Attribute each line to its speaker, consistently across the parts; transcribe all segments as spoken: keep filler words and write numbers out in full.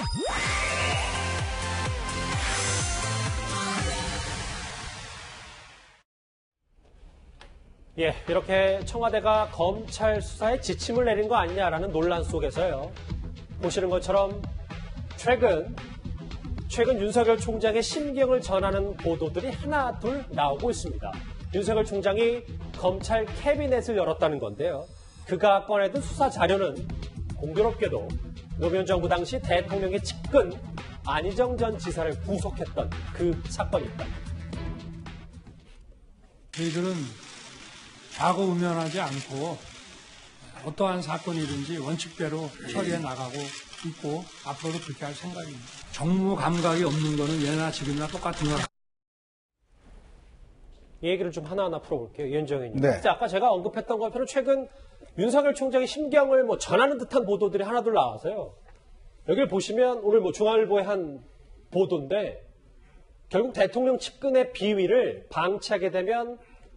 Speaker 1: 예, 이렇게 청와대가 검찰 수사에 지침을 내린 거 아니냐라는 논란 속에서요. 보시는 것처럼 최근 최근 윤석열 총장의 심경을 전하는 보도들이 하나 둘 나오고 있습니다. 윤석열 총장이 검찰 캐비넷을 열었다는 건데요. 그가 꺼내든 수사 자료는 공교롭게도 노무현 정부 당시 대통령의 측근 안희정 전 지사를 구속했던 그 사건입니다.
Speaker 2: 저희들은 좌고우면하지 않고 어떠한 사건이든지 원칙대로 처리해 나가고 있고 앞으로도 그렇게 할 생각입니다. 정무 감각이 없는 거는 예나 지금이나 똑같은 거.
Speaker 1: 이 얘기를 좀 하나하나 풀어볼게요. 이현정 의원님.
Speaker 3: 네.
Speaker 1: 아까 제가 언급했던 것처럼 최근 윤석열 총장의 심경을 뭐 전하는 듯한 보도들이 하나둘 나와서요. 여기를 보시면 오늘 뭐 중앙일보의 한 보도인데 결국 대통령 측근의 비위를 방치하게 되면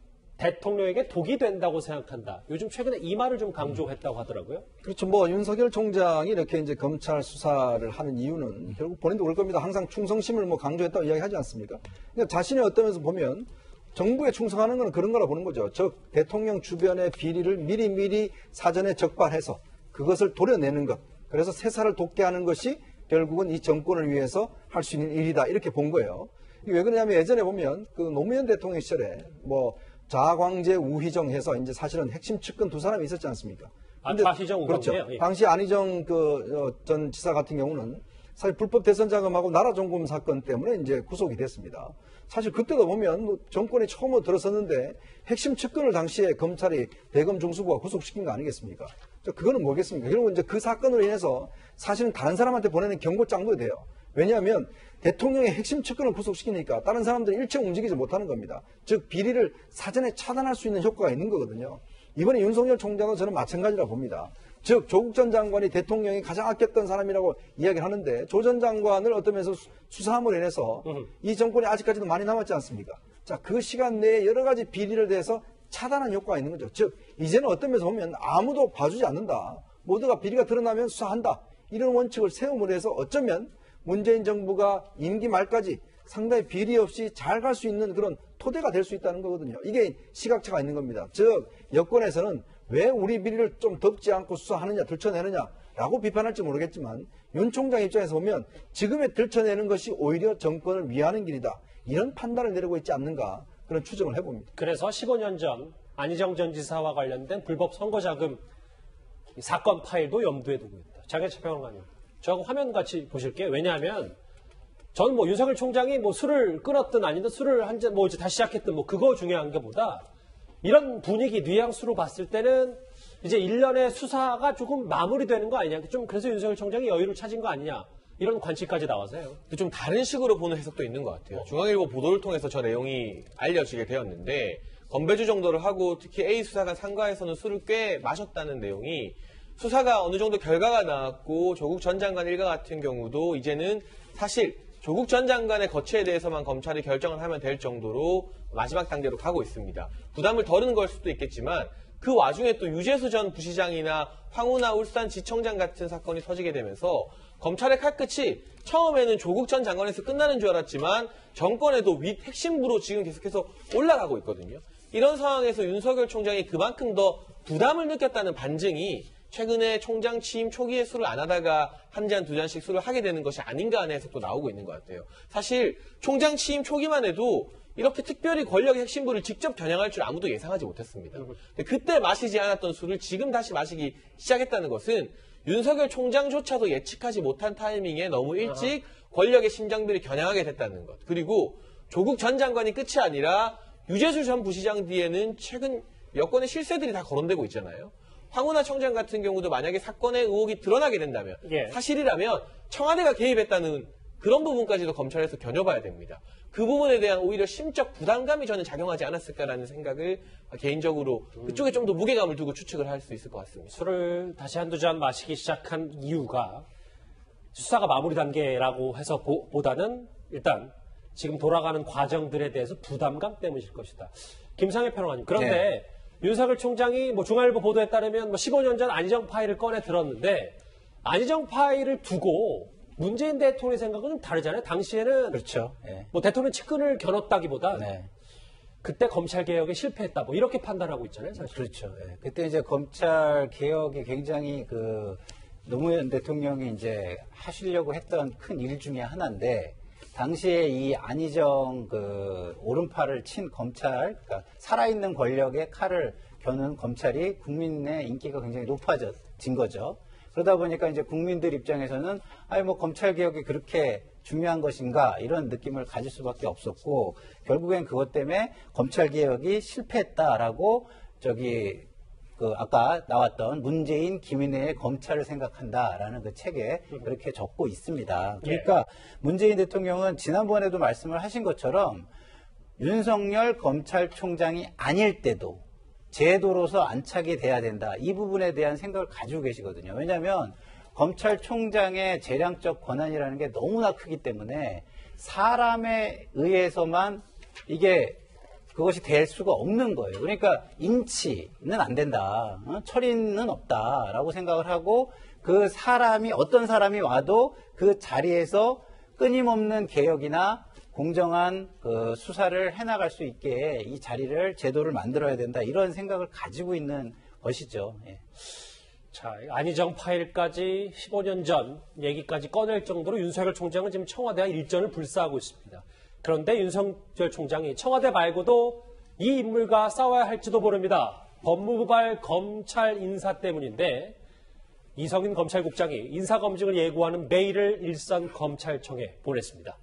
Speaker 1: 대통령에게 독이 된다고 생각한다. 요즘 최근에 이 말을 좀 강조했다고 하더라고요.
Speaker 3: 그렇죠. 뭐 윤석열 총장이 이렇게 이제 검찰 수사를 하는 이유는 결국 본인도 그럴 겁니다. 항상 충성심을 뭐 강조했다고 이야기하지 않습니까? 그러니까 자신의 어떤 면에서 보면 정부에 충성하는 건 그런 거라 보는 거죠. 즉 대통령 주변의 비리를 미리미리 사전에 적발해서 그것을 도려내는 것. 그래서 세사를 돋게 하는 것이 결국은 이 정권을 위해서 할 수 있는 일이다. 이렇게 본 거예요. 왜 그러냐면 예전에 보면 그 노무현 대통령 시절에 뭐 자광재, 우희정 해서 이제 사실은 핵심 측근 두 사람이 있었지 않습니까?
Speaker 1: 아, 좌희정,
Speaker 3: 그렇죠.
Speaker 1: 예.
Speaker 3: 당시 안희정 그 전 지사 같은 경우는 사실 불법 대선 자금하고 나라 종금 사건 때문에 이제 구속이 됐습니다. 사실 그때도 보면 뭐 정권이 처음으로 들어섰는데 핵심 측근을 당시에 검찰이 대검 중수부가 구속시킨 거 아니겠습니까? 그거는 뭐겠습니까? 결국은 이제 그 사건으로 인해서 사실은 다른 사람한테 보내는 경고장도 돼요. 왜냐하면 대통령의 핵심 측근을 구속시키니까 다른 사람들이 일체 움직이지 못하는 겁니다. 즉 비리를 사전에 차단할 수 있는 효과가 있는 거거든요. 이번에 윤석열 총장은 저는 마찬가지라 봅니다. 즉 조국 전 장관이 대통령이 가장 아꼈던 사람이라고 이야기를 하는데 조 전 장관을 어떤 면에서 수사함으로 인해서 이 정권이 아직까지도 많이 남았지 않습니까? 자, 그 시간 내에 여러 가지 비리를 대해서 차단한 효과가 있는 거죠. 즉 이제는 어떤 면에서 보면 아무도 봐주지 않는다. 모두가 비리가 드러나면 수사한다. 이런 원칙을 세움으로 해서 어쩌면 문재인 정부가 임기 말까지 상당히 비리 없이 잘 갈 수 있는 그런 토대가 될 수 있다는 거거든요. 이게 시각차가 있는 겁니다. 즉 여권에서는 왜 우리 비리를 좀 덮지 않고 수사하느냐, 들춰내느냐라고 비판할지 모르겠지만 윤 총장 입장에서 보면 지금에 들춰내는 것이 오히려 정권을 위하는 길이다. 이런 판단을 내리고 있지 않는가 그런 추정을 해봅니다.
Speaker 1: 그래서 십오 년 전 안희정 전 지사와 관련된 불법 선거자금 사건 파일도 염두에 두고 있다. 장혜철 평론가님. 저하고 화면 같이 보실게요. 왜냐하면 저는 뭐 윤석열 총장이 뭐 술을 끊었든 아니든 술을 한 잔 뭐 이제 다시 시작했든 뭐 그거 중요한 게 보다 이런 분위기 뉘앙스로 봤을 때는 이제 일련의 수사가 조금 마무리되는 거 아니냐. 좀 그래서 윤석열 총장이 여유를 찾은 거 아니냐. 이런 관측까지 나와서요.
Speaker 4: 좀 다른 식으로 보는 해석도 있는 것 같아요. 중앙일보 보도를 통해서 저 내용이 알려지게 되었는데 건배주 정도를 하고 특히 A 수사관 상가에서는 술을 꽤 마셨다는 내용이 수사가 어느 정도 결과가 나왔고 조국 전 장관 일가 같은 경우도 이제는 사실 조국 전 장관의 거취에 대해서만 검찰이 결정을 하면 될 정도로 마지막 단계로 가고 있습니다. 부담을 덜은 걸 수도 있겠지만 그 와중에 또 유재수 전 부시장이나 황운하 울산지청장 같은 사건이 터지게 되면서 검찰의 칼끝이 처음에는 조국 전 장관에서 끝나는 줄 알았지만 정권에도 윗 핵심부로 지금 계속해서 올라가고 있거든요. 이런 상황에서 윤석열 총장이 그만큼 더 부담을 느꼈다는 반증이 최근에 총장 취임 초기에 술을 안 하다가 한 잔, 두 잔씩 술을 하게 되는 것이 아닌가 하는 해석도 나오고 있는 것 같아요. 사실 총장 취임 초기만 해도 이렇게 특별히 권력의 핵심부를 직접 겨냥할 줄 아무도 예상하지 못했습니다. 근데 그때 마시지 않았던 술을 지금 다시 마시기 시작했다는 것은 윤석열 총장조차도 예측하지 못한 타이밍에 너무 일찍 권력의 심장비를 겨냥하게 됐다는 것. 그리고 조국 전 장관이 끝이 아니라 유재수 전 부시장 뒤에는 최근 여권의 실세들이 다 거론되고 있잖아요. 황운하 청장 같은 경우도 만약에 사건의 의혹이 드러나게 된다면
Speaker 1: 예.
Speaker 4: 사실이라면 청와대가 개입했다는 그런 부분까지도 검찰에서 겨녀봐야 됩니다. 그 부분에 대한 오히려 심적 부담감이 저는 작용하지 않았을까라는 생각을 개인적으로 그쪽에 좀 더 무게감을 두고 추측을 할 수 있을 것 같습니다.
Speaker 1: 술을 다시 한두 잔 마시기 시작한 이유가 수사가 마무리 단계라고 해서 보, 보다는 일단 지금 돌아가는 과정들에 대해서 부담감 때문일 것이다. 김상혜 평론가님. 그런데 네. 윤석열 총장이 뭐 중앙일보 보도에 따르면 뭐 십오 년 전 안희정 파일을 꺼내 들었는데 안희정 파일을 두고 문재인 대통령의 생각은 좀 다르잖아요. 당시에는
Speaker 5: 그렇죠. 예.
Speaker 1: 뭐 대통령 측근을 겨눴다기보다
Speaker 5: 네.
Speaker 1: 그때 검찰 개혁에 실패했다. 뭐 이렇게 판단하고 있잖아요. 사실.
Speaker 5: 그렇죠. 예. 그때 이제 검찰 개혁이 굉장히 그 노무현 대통령이 이제 하시려고 했던 큰 일 중에 하나인데 당시에 이 안희정 그 오른팔을 친 검찰, 그러니까 살아있는 권력의 칼을 겨눈 검찰이 국민의 인기가 굉장히 높아진 거죠. 그러다 보니까 이제 국민들 입장에서는 아니 뭐 검찰 개혁이 그렇게 중요한 것인가 이런 느낌을 가질 수밖에 없었고 결국엔 그것 때문에 검찰 개혁이 실패했다라고 저기 그 아까 나왔던 문재인 김인혜의 검찰을 생각한다라는 그 책에 그렇게 적고 있습니다. 그러니까 문재인 대통령은 지난번에도 말씀을 하신 것처럼 윤석열 검찰총장이 아닐 때도 제도로서 안착이 돼야 된다. 이 부분에 대한 생각을 가지고 계시거든요. 왜냐하면 검찰총장의 재량적 권한이라는 게 너무나 크기 때문에 사람에 의해서만 이게 그것이 될 수가 없는 거예요. 그러니까 인치는 안 된다. 어? 철인은 없다라고 생각을 하고 그 사람이 어떤 사람이 와도 그 자리에서 끊임없는 개혁이나 공정한 그 수사를 해나갈 수 있게 이 자리를 제도를 만들어야 된다. 이런 생각을 가지고 있는 것이죠. 예.
Speaker 1: 자, 안희정 파일까지 십오 년 전 얘기까지 꺼낼 정도로 윤석열 총장은 지금 청와대와 일전을 불사하고 있습니다. 그런데 윤석열 총장이 청와대 말고도 이 인물과 싸워야 할지도 모릅니다. 법무부발 검찰 인사 때문인데 이성인 검찰국장이 인사검증을 예고하는 메일을 일선 검찰청에 보냈습니다.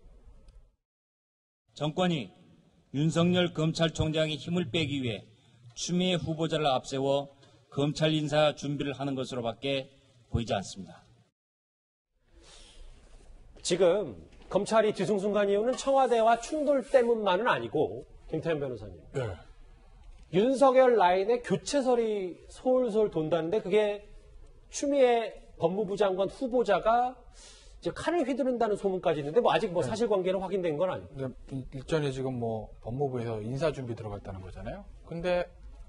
Speaker 6: 정권이 윤석열 검찰총장의 힘을 빼기 위해 추미애 후보자를 앞세워 검찰 인사 준비를 하는 것으로밖에 보이지 않습니다.
Speaker 1: 지금 검찰이 뒤숭숭한 이유는 청와대와 충돌 때문만은 아니고 김태현 변호사님.
Speaker 7: 네.
Speaker 1: 윤석열 라인의 교체설이 솔솔 돈다는데 그게 추미애 법무부 장관 후보자가 이제 칼을 휘두른다는 소문까지 있는데 뭐 아직 뭐
Speaker 7: 네.
Speaker 1: 사실관계는 확인된 건 아니고.
Speaker 7: 근데 일전에 지금 뭐 법무부에서 인사 준비 들어갔다는 거잖아요. 근데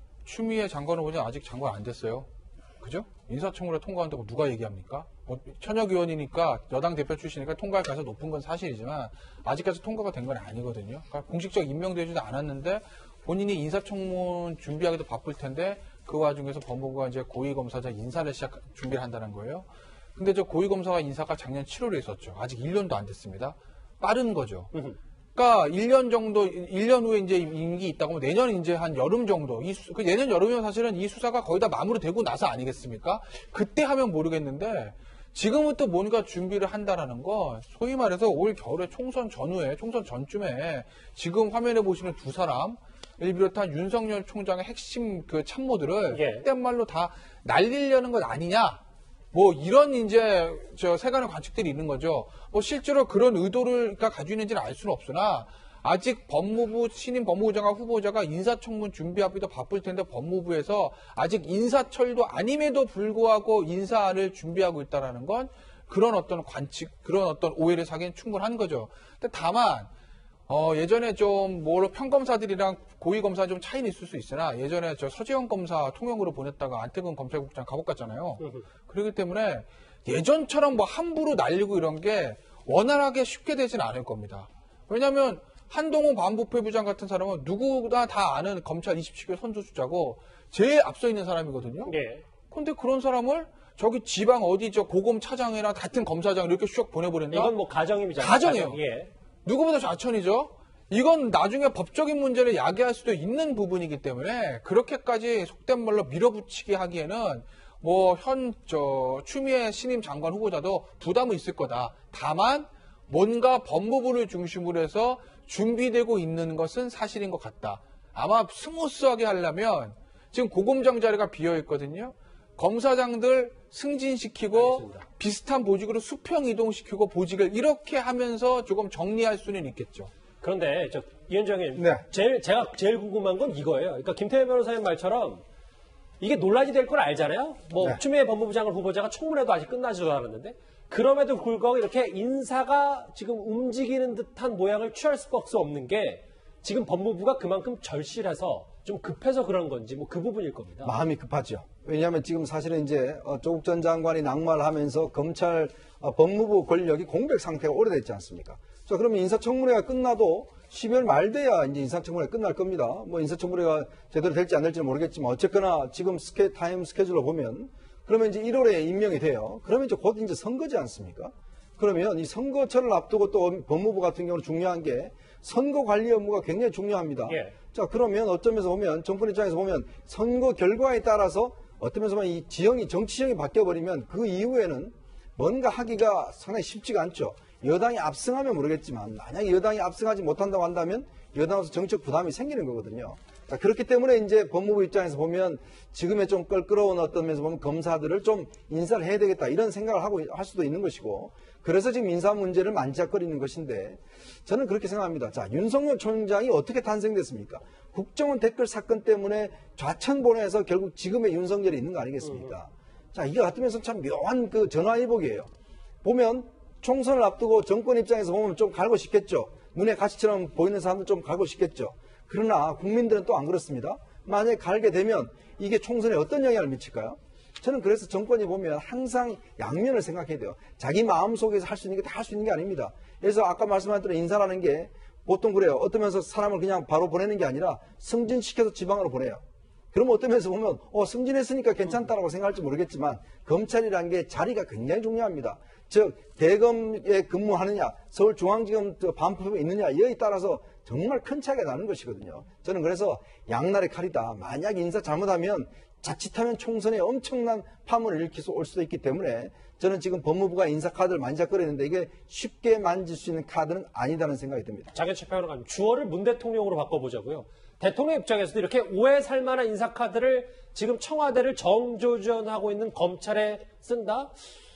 Speaker 7: 추미애 장관 후보자 아직 장관 안 됐어요. 그죠? 인사청문회 통과한다고 누가 얘기합니까? 뭐 현역 의원이니까 여당 대표 출신이니까 통과할 가능성이 높은 건 사실이지만 아직까지 통과가 된 건 아니거든요. 그러니까 공식적 임명되지도 않았는데 본인이 인사청문 준비하기도 바쁠 텐데 그 와중에서 법무부가 이제 고위검사장 인사를 시작 준비를 한다는 거예요. 근데 저 고위검사 인사가 작년 칠월에 있었죠. 아직 일 년도 안 됐습니다. 빠른 거죠. 그러니까 일 년 정도, 일 년 후에 이제 임기 있다고 하면 내년 이제 한 여름 정도, 이 수, 그 내년 여름이면 사실은 이 수사가 거의 다 마무리되고 나서 아니겠습니까? 그때 하면 모르겠는데 지금부터 뭔가 준비를 한다라는 건 소위 말해서 올 겨울에 총선 전후에, 총선 전쯤에 지금 화면에 보시는 두 사람, 을 비롯한 윤석열 총장의 핵심 그 참모들을
Speaker 1: 예.
Speaker 7: 그때 말로 다 날리려는 것 아니냐? 뭐 이런 이제 저 세간의 관측들이 있는 거죠. 뭐 실제로 그런 의도를 가지고 있는지는 알 수는 없으나 아직 법무부 신임 법무부 장관 후보자가 인사청문 준비하기도 바쁠 텐데 법무부에서 아직 인사철도 아님에도 불구하고 인사를 준비하고 있다라는 건 그런 어떤 관측, 그런 어떤 오해를 사기엔 충분한 거죠. 근데 다만 어, 예전에 좀, 뭐, 평검사들이랑 고위검사 좀 차이는 있을 수 있으나, 예전에 저 서재원 검사 통영으로 보냈다가 안태근 검찰국장 감옥 갔잖아요. 그렇기 때문에 예전처럼 뭐 함부로 날리고 이런 게 원활하게 쉽게 되지는 않을 겁니다. 왜냐면, 한동훈 반부패부장 같은 사람은 누구나 다 아는 검찰 이십칠 개 선두주자고, 제일 앞서 있는 사람이거든요.
Speaker 1: 예.
Speaker 7: 근데 그런 사람을 저기 지방 어디 저 고검 차장이랑 같은 검사장 이렇게 슉 보내버린다?
Speaker 1: 이건 뭐 가정입니다.
Speaker 7: 가정이에요.
Speaker 1: 가정. 예.
Speaker 7: 누구보다 좌천이죠. 이건 나중에 법적인 문제를 야기할 수도 있는 부분이기 때문에 그렇게까지 속된 말로 밀어붙이게 하기에는 뭐 현 저 추미애 신임 장관 후보자도 부담은 있을 거다. 다만 뭔가 법무부를 중심으로 해서 준비되고 있는 것은 사실인 것 같다. 아마 스무스하게 하려면 지금 고검장 자리가 비어 있거든요. 검사장들 승진시키고
Speaker 1: 알겠습니다.
Speaker 7: 비슷한 보직으로 수평 이동시키고 보직을 이렇게 하면서 조금 정리할 수는 있겠죠.
Speaker 1: 그런데 저 이현정님,
Speaker 3: 네.
Speaker 1: 제일 제가 제일 궁금한 건 이거예요. 그러니까 김태현 변호사님 말처럼 이게 논란이 될 걸 알잖아요. 뭐
Speaker 3: 네.
Speaker 1: 추미애 법무부 장관 후보자가 청문회도 아직 끝나지도 않았는데 그럼에도 불구하고 이렇게 인사가 지금 움직이는 듯한 모양을 취할 수밖에 없는 게 지금 법무부가 그만큼 절실해서 좀 급해서 그런 건지 뭐 그 부분일 겁니다.
Speaker 3: 마음이 급하죠. 왜냐하면 지금 사실은 이제 어, 조국 전 장관이 낙마를 하면서 검찰 어, 법무부 권력이 공백 상태가 오래됐지 않습니까? 자, 그러면 인사청문회가 끝나도 십이월 말 돼야 이제 인사청문회 끝날 겁니다. 뭐 인사청문회가 제대로 될지 안 될지는 모르겠지만 어쨌거나 지금 스케, 타임 스케줄로 보면 그러면 이제 일월에 임명이 돼요. 그러면 이제 곧 이제 선거지 않습니까? 그러면 이 선거철을 앞두고 또 법무부 같은 경우는 중요한 게 선거 관리 업무가 굉장히 중요합니다.
Speaker 1: 예.
Speaker 3: 자, 그러면 어떤 면에서 보면 정권 입장에서 보면 선거 결과에 따라서 어떤 면에서 보면 이 지형이 정치형이 바뀌어버리면 그 이후에는 뭔가 하기가 상당히 쉽지가 않죠. 여당이 압승하면 모르겠지만 만약에 여당이 압승하지 못한다고 한다면 여당으로서 정책 부담이 생기는 거거든요. 자, 그렇기 때문에 이제 법무부 입장에서 보면 지금의 좀 껄끄러운 어떤 면에서 보면 검사들을 좀 인사를 해야 되겠다 이런 생각을 하고 할 수도 있는 것이고 그래서 지금 인사 문제를 만지작거리는 것인데 저는 그렇게 생각합니다. 자, 윤석열 총장이 어떻게 탄생됐습니까? 국정원 댓글 사건 때문에 좌천본에서 결국 지금의 윤석열이 있는 거 아니겠습니까? 자, 이게 같으면서 참 묘한 그 전화위복이에요. 보면 총선을 앞두고 정권 입장에서 보면 좀 갈고 싶겠죠. 눈에 가시처럼 보이는 사람들 좀 갈고 싶겠죠. 그러나 국민들은 또 안 그렇습니다. 만약에 갈게 되면 이게 총선에 어떤 영향을 미칠까요? 저는 그래서 정권이 보면 항상 양면을 생각해야 돼요. 자기 마음속에서 할 수 있는 게 다 할 수 있는 게 아닙니다. 그래서 아까 말씀하신 대로 인사라는 게 보통 그래요. 어떤 면에서 사람을 그냥 바로 보내는 게 아니라 승진시켜서 지방으로 보내요. 그러면 어떤 면에서 보면 어, 승진했으니까 괜찮다라고 생각할지 모르겠지만 검찰이라는 게 자리가 굉장히 중요합니다. 즉 대검에 근무하느냐 서울중앙지검 반포에 있느냐 이에 따라서 정말 큰 차이가 나는 것이거든요. 저는 그래서 양날의 칼이다. 만약 인사 잘못하면 자칫하면 총선에 엄청난 파문을 일으킬 수 올 수도 있기 때문에 저는 지금 법무부가 인사 카드를 만지작거리는데 이게 쉽게 만질 수 있는 카드는 아니다는 생각이 듭니다.
Speaker 1: 장현철 평론가님, 주어를 문 대통령으로 바꿔보자고요. 대통령 입장에서도 이렇게 오해 살 만한 인사 카드를 지금 청와대를 정조준하고 있는 검찰에 쓴다?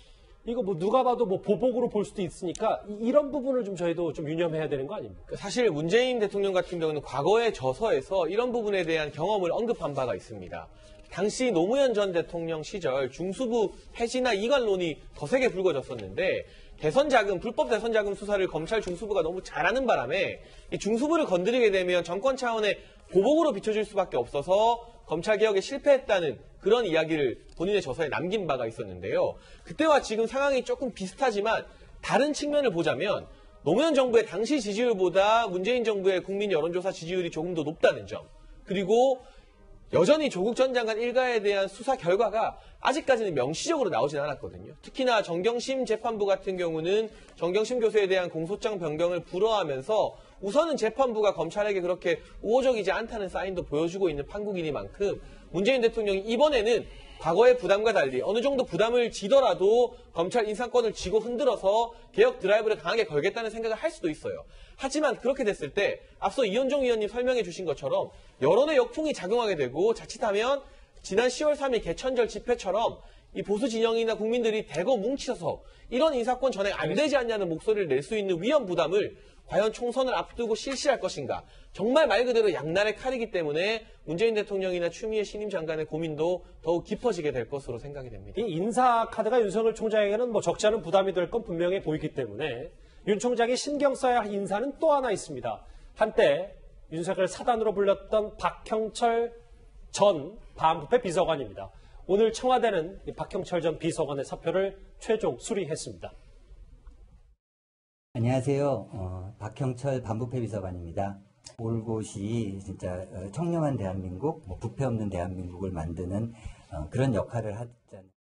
Speaker 1: 이거 뭐 누가 봐도 뭐 보복으로 볼 수도 있으니까 이런 부분을 좀 저희도 좀 유념해야 되는 거 아닙니까?
Speaker 4: 사실 문재인 대통령 같은 경우는 과거의 저서에서 이런 부분에 대한 경험을 언급한 바가 있습니다. 당시 노무현 전 대통령 시절 중수부 폐지나 이관론이 거세게 불거졌었는데 대선 자금, 불법 대선 자금 수사를 검찰 중수부가 너무 잘하는 바람에 이 중수부를 건드리게 되면 정권 차원의 보복으로 비춰질 수밖에 없어서 검찰 개혁에 실패했다는 그런 이야기를 본인의 저서에 남긴 바가 있었는데요. 그때와 지금 상황이 조금 비슷하지만 다른 측면을 보자면 노무현 정부의 당시 지지율보다 문재인 정부의 국민 여론조사 지지율이 조금 더 높다는 점. 그리고 여전히 조국 전 장관 일가에 대한 수사 결과가 아직까지는 명시적으로 나오진 않았거든요. 특히나 정경심 재판부 같은 경우는 정경심 교수에 대한 공소장 변경을 불허하면서 우선은 재판부가 검찰에게 그렇게 우호적이지 않다는 사인도 보여주고 있는 판국이니만큼 문재인 대통령이 이번에는 과거의 부담과 달리 어느 정도 부담을 지더라도 검찰 인사권을 쥐고 흔들어서 개혁 드라이브를 강하게 걸겠다는 생각을 할 수도 있어요. 하지만 그렇게 됐을 때 앞서 이현종 의원님 설명해 주신 것처럼 여론의 역풍이 작용하게 되고 자칫하면 지난 시월 삼일 개천절 집회처럼 이 보수 진영이나 국민들이 대거 뭉치셔서 이런 인사권 전행 안 되지 않냐는 목소리를 낼 수 있는 위험 부담을 과연 총선을 앞두고 실시할 것인가. 정말 말 그대로 양날의 칼이기 때문에 문재인 대통령이나 추미애 신임 장관의 고민도 더욱 깊어지게 될 것으로 생각이 됩니다.
Speaker 1: 이 인사 카드가 윤석열 총장에게는 뭐 적지 않은 부담이 될 건 분명해 보이기 때문에 윤 총장이 신경 써야 할 인사는 또 하나 있습니다. 한때 윤석열 사단으로 불렸던 박형철 전 반부패 비서관입니다. 오늘 청와대는 이 박형철 전 비서관의 사표를 최종 수리했습니다.
Speaker 8: 안녕하세요. 어, 박형철 반부패 비서관입니다. 올곧이 진짜 청렴한 대한민국, 뭐 부패 없는 대한민국을 만드는 어, 그런 역할을 하지 않...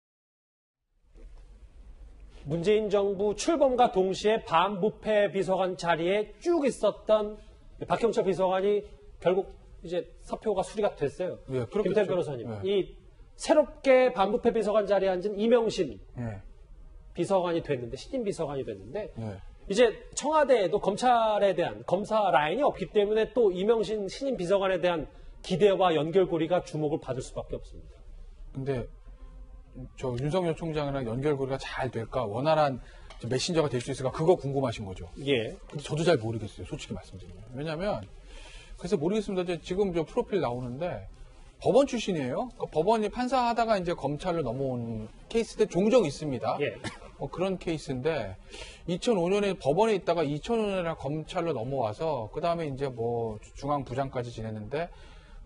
Speaker 1: 문재인 정부 출범과 동시에 반부패 비서관 자리에 쭉 있었던 박형철 비서관이 결국 이제 사표가 수리가 됐어요.
Speaker 7: 예,
Speaker 1: 김태현 변호사님,
Speaker 7: 예.
Speaker 1: 이 새롭게 반부패 비서관 자리에 앉은 이명신
Speaker 7: 예.
Speaker 1: 비서관이 됐는데 신임 비서관이 됐는데.
Speaker 7: 예.
Speaker 1: 이제 청와대에도 검찰에 대한 검사 라인이 없기 때문에 또 이명신 신임 비서관에 대한 기대와 연결고리가 주목을 받을 수밖에 없습니다.
Speaker 7: 근데 저 윤석열 총장이랑 연결고리가 잘 될까? 원활한 메신저가 될 수 있을까? 그거 궁금하신 거죠?
Speaker 1: 예.
Speaker 7: 근데 저도 잘 모르겠어요. 솔직히 말씀드리면. 왜냐면 그래서 모르겠습니다. 지금 저 프로필 나오는데 법원 출신이에요. 그러니까 법원이 판사하다가 이제 검찰로 넘어온 케이스도 종종 있습니다.
Speaker 1: 예.
Speaker 7: 뭐 그런 케이스인데 이천오 년에 법원에 있다가 이천오 년에 검찰로 넘어와서 그 다음에 이제 뭐 중앙부장까지 지냈는데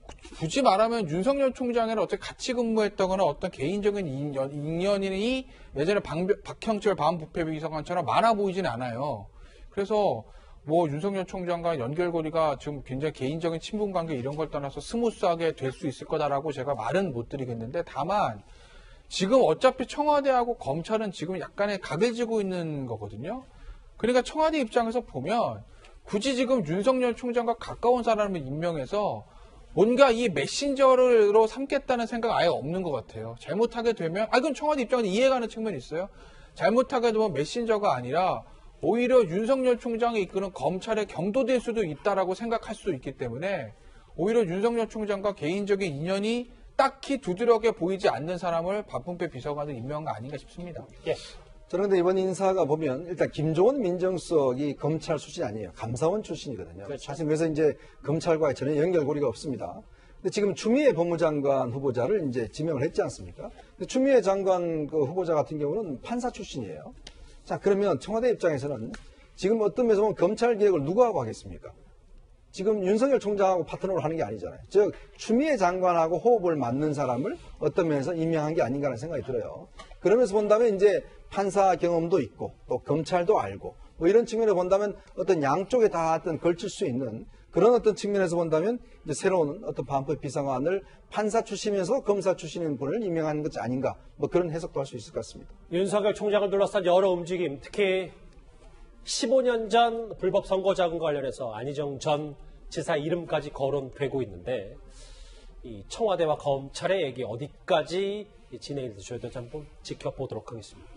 Speaker 7: 굳이 말하면 윤석열 총장이랑 어떻게 같이 근무했다거나 어떤 개인적인 인연, 인연이 예전에 방, 박형철 반부패비서관처럼 많아 보이진 않아요. 그래서 뭐 윤석열 총장과 연결고리가 지금 굉장히 개인적인 친분관계 이런 걸 떠나서 스무스하게 될 수 있을 거다라고 제가 말은 못 드리겠는데, 다만 지금 어차피 청와대하고 검찰은 지금 약간의 각을 지고 있는 거거든요. 그러니까 청와대 입장에서 보면 굳이 지금 윤석열 총장과 가까운 사람을 임명해서 뭔가 이 메신저로 삼겠다는 생각 아예 없는 것 같아요. 잘못하게 되면, 아, 그건 청와대 입장에서 이해가는 측면이 있어요. 잘못하게 되면 메신저가 아니라 오히려 윤석열 총장이 이끄는 검찰에 경도될 수도 있다라고 생각할 수도 있기 때문에 오히려 윤석열 총장과 개인적인 인연이 딱히 두드러게 보이지 않는 사람을 박범계 비서관을 임명한 거 아닌가 싶습니다.
Speaker 1: 예.
Speaker 3: 저는 근데 이번 인사가 보면 일단 김종원 민정수석이 검찰 출신이 아니에요. 감사원 출신이거든요.
Speaker 1: 그렇죠.
Speaker 3: 사실 그래서 이제 검찰과의 전혀 연결고리가 없습니다. 근데 지금 추미애 법무장관 후보자를 이제 지명을 했지 않습니까? 근데 추미애 장관 그 후보자 같은 경우는 판사 출신이에요. 자, 그러면 청와대 입장에서는 지금 어떤 면에서 보면 검찰 개혁을 누가 하고 하겠습니까? 지금 윤석열 총장하고 파트너로 하는 게 아니잖아요. 즉 추미애 장관하고 호흡을 맞는 사람을 어떤 면에서 임명한 게 아닌가라는 생각이 들어요. 그러면서 본다면 이제 판사 경험도 있고 또 검찰도 알고 뭐 이런 측면에서 본다면 어떤 양쪽에 다 어떤 걸칠 수 있는 그런 어떤 측면에서 본다면 이제 새로운 어떤 반법 비서관을 판사 출신이면서 검사 출신인 분을 임명하는 것이 아닌가 뭐 그런 해석도 할 수 있을 것 같습니다.
Speaker 1: 윤석열 총장을 둘러싼 여러 움직임, 특히 십오 년 전 불법 선거자금과 관련해서 안희정 전 지사 이름까지 거론되고 있는데 이 청와대와 검찰의 얘기 어디까지 진행이 될지 저희도 한번 지켜보도록 하겠습니다.